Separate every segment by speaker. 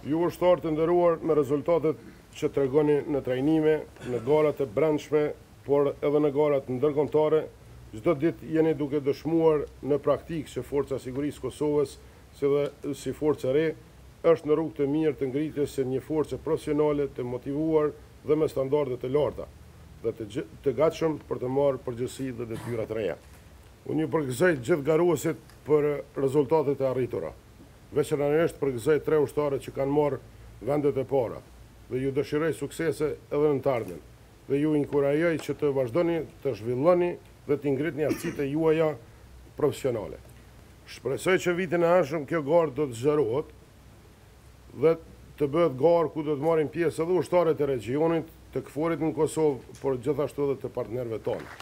Speaker 1: Ju ushtarë të nderuar, me rezultatet që tregoni në trajnime, në garat e brendshme, por edhe në garat ndërkombëtare, çdo ditë jeni duke dëshmuar në praktikë që Forca e Sigurisë Kosovës, si forcë e re, është në rrugë të mirë të ngritjes së një force profesionale, të motivuar dhe me standarde të larta, dhe të gatshëm për të marrë përgjegjësi dhe detyra të reja. Unë ju përgëzoj gjithë garuesit për rezultatet e arritura. Veçanërisht përgëzoj 3 ushtarët që kanë marrë vendet e para dhe ju dëshiroj suksese edhe në të ardhmen. Dhe ju inkurajoj që të vazhdoni të zhvilloni dhe të ngritni aftësitë juaja profesionale. Shpresoj që vitin e ardhshëm kjo garë do të zgjerohet dhe të bëhet garë ku do të marrin pjesë edhe ushtarët e regionit, të KFOR-it në Kosovë, por gjithashtu edhe të partnerëve tonë.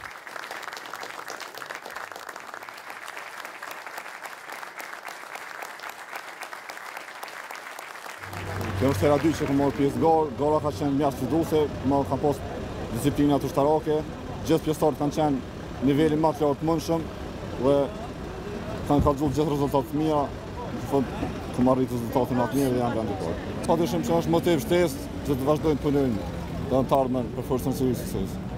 Speaker 2: Kjo është hera 2 që kam marrë pjesë garë, gara ka qenë mjaft sfiduese, ka pas disiplinat ushtarake, gjithë pjesëtarët kanë qenë nivelin më të lartë mundshëm dhe kanë kallëzuar gjithë rezultatet mira, në fund kam arritur rezultate më të mira dhe janë venditor. Padyshim që është motiv shtesë që të vazhdojnë të punojnë dhe në të ardhmen për Forcën e Sigurisë Kosovës.